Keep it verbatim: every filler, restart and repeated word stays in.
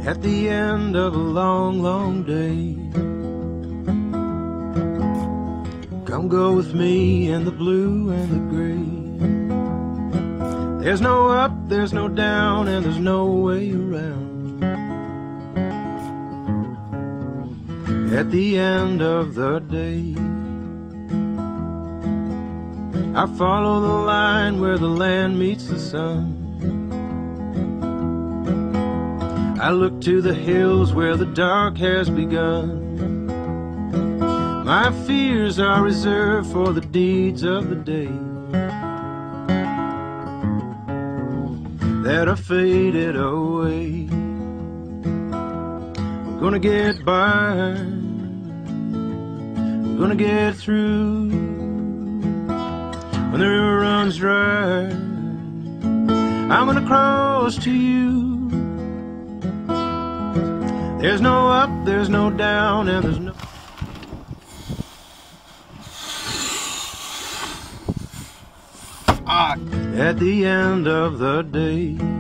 at the end of a long, long day. Come go with me in the blue and the gray. There's no up, there's no down, and there's no way around. At the end of the day, I follow the line where the land meets the sun. I look to the hills where the dark has begun. My fears are reserved for the deeds of the day that are faded away. I'm gonna get by, I'm gonna get through. When the river runs dry, I'm gonna cross to you. There's no up, there's no down, and there's no... Ah, at the end of the day.